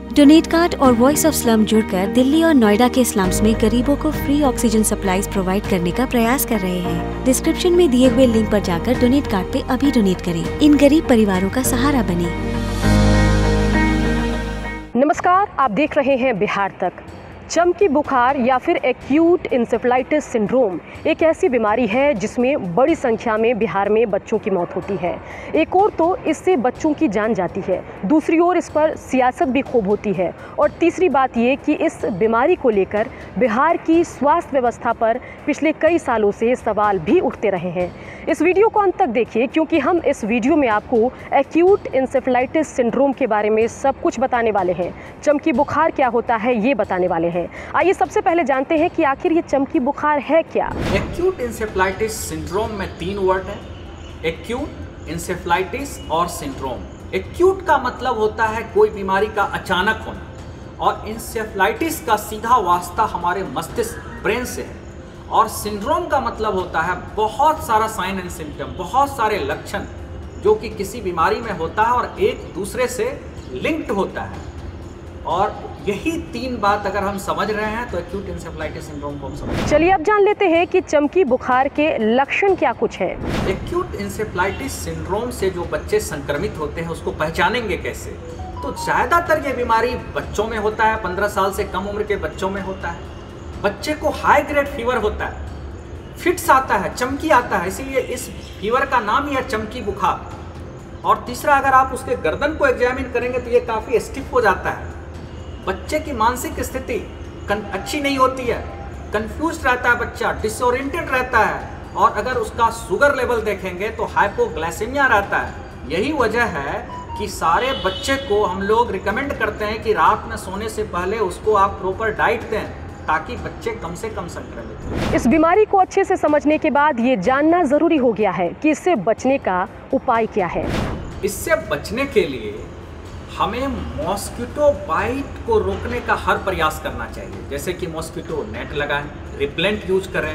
Donate card और voice of slum जुड़कर दिल्ली और नोएडा के स्लम्स में गरीबों को फ्री ऑक्सीजन सप्लाईज प्रोवाइड करने का प्रयास कर रहे हैं। डिस्क्रिप्शन में दिए हुए लिंक पर जाकर डोनेट कार्ड पे अभी डोनेट करें। इन गरीब परिवारों का सहारा बने। नमस्कार, आप देख रहे हैं बिहार तक। चमकी बुखार या फिर एक्यूट इंसेफ्लाइटिस सिंड्रोम एक ऐसी बीमारी है जिसमें बड़ी संख्या में बिहार में बच्चों की मौत होती है। एक और तो इससे बच्चों की जान जाती है, दूसरी ओर इस पर सियासत भी खूब होती है और तीसरी बात ये कि इस बीमारी को लेकर बिहार की स्वास्थ्य व्यवस्था पर पिछले कई सालों से सवाल भी उठते रहे हैं। इस वीडियो को अंत तक देखिए क्योंकि हम इस वीडियो में आपको एक्यूट इंसेफ्लाइटिस सिंड्रोम के बारे में सब कुछ बताने वाले हैं। चमकी बुखार क्या होता है ये बताने वाले हैं। आइए सबसे पहले जानते हैं कि आखिर ये चमकी बुखार है क्या। एक्यूट इंसेफ्लाइटिस सिंड्रोम में 3 वर्ड है, एक्यूट, इंसेफ्लाइटिस और सिंड्रोम। एक्यूट का मतलब होता है कोई बीमारी का अचानक होना और इंसेफ्लाइटिस का सीधा वास्ता हमारे मस्तिष्क ब्रेन से है और सिंड्रोम का मतलब होता है बहुत सारा साइन एंड सिम्टम, बहुत सारे लक्षण जो कि किसी बीमारी में होता है और एक दूसरे से लिंक्ड होता है। और यही 3 बात अगर हम समझ रहे हैं तो एक्यूट इंसेफ्लाइटिस सिंड्रोम को हम समझ। चलिए अब जान लेते हैं कि चमकी बुखार के लक्षण क्या कुछ है। एक्यूट इंसेफ्लाइटिस सिंड्रोम से जो बच्चे संक्रमित होते हैं उसको पहचानेंगे कैसे? तो ज़्यादातर ये बीमारी बच्चों में होता है, 15 साल से कम उम्र के बच्चों में होता है। बच्चे को हाई ग्रेड फीवर होता है, फिट्स आता है, चमकी आता है, इसीलिए इस फीवर का नाम ही है चमकी बुखार। और तीसरा, अगर आप उसके गर्दन को एग्जामिन करेंगे तो ये काफ़ी स्टिफ हो जाता है। बच्चे की मानसिक स्थिति अच्छी नहीं होती है, कंफ्यूज रहता है बच्चा, डिसोरिएंटेड रहता है और अगर उसका शुगर लेवल देखेंगे तो हाइपोग्लाइसेमिया रहता है। यही वजह है कि सारे बच्चे को हम लोग रिकमेंड करते हैं कि रात में सोने से पहले उसको आप प्रॉपर डाइट दें ताकि बच्चे कम से कम संक्रमित हों। इस बीमारी को अच्छे से समझने के बाद ये जानना जरूरी हो गया है कि इससे बचने का उपाय क्या है। इससे बचने के लिए हमें मॉस्किटो बाइट को रोकने का हर प्रयास करना चाहिए, जैसे कि मॉस्किटो नेट लगाएं, रिपेलेंट यूज करें,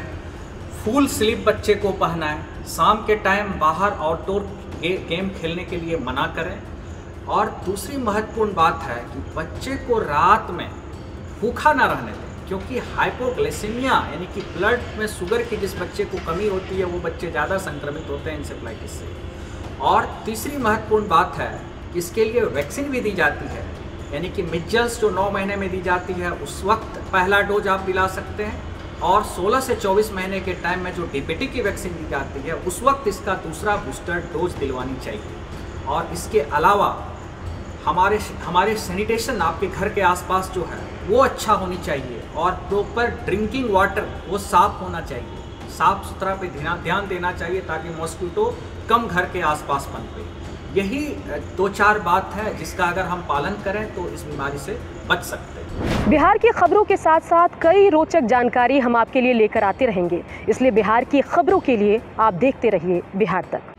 फुल स्लीप बच्चे को पहनाएं, शाम के टाइम बाहर आउटडोर गेम खेलने के लिए मना करें। और दूसरी महत्वपूर्ण बात है कि बच्चे को रात में भूखा ना रहने दें, क्योंकि हाइपोग्लाइसेमिया यानी कि ब्लड में शुगर की जिस बच्चे को कमी होती है वो बच्चे ज़्यादा संक्रमित होते हैं इंसेफ्लाइटिस से। और तीसरी महत्वपूर्ण बात है, इसके लिए वैक्सीन भी दी जाती है, यानी कि मिजल्स जो 9 महीने में दी जाती है उस वक्त पहला डोज आप दिला सकते हैं और 16 से 24 महीने के टाइम में जो डीपीटी की वैक्सीन दी जाती है उस वक्त इसका दूसरा बूस्टर डोज दिलवानी चाहिए। और इसके अलावा हमारे सैनिटेशन आपके घर के आसपास जो है वो अच्छा होनी चाहिए और प्रॉपर ड्रिंकिंग वाटर वो साफ़ होना चाहिए, साफ़ सुथरा पे ध्यान देना चाहिए ताकि मॉस्किटो कम घर के आसपास पनपे। यही 2-4 बात है जिसका अगर हम पालन करें तो इस बीमारी से बच सकते हैं। बिहार की खबरों के साथ साथ कई रोचक जानकारी हम आपके लिए लेकर आते रहेंगे, इसलिए बिहार की खबरों के लिए आप देखते रहिए बिहार तक।